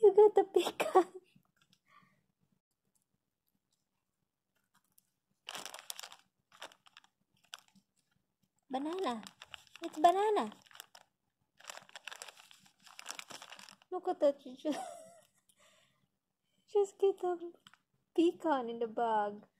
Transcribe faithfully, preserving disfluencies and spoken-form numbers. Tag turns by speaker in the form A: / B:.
A: You got a pecan. Banana. It's banana. Look at that. You just, just get a pecan in the bag.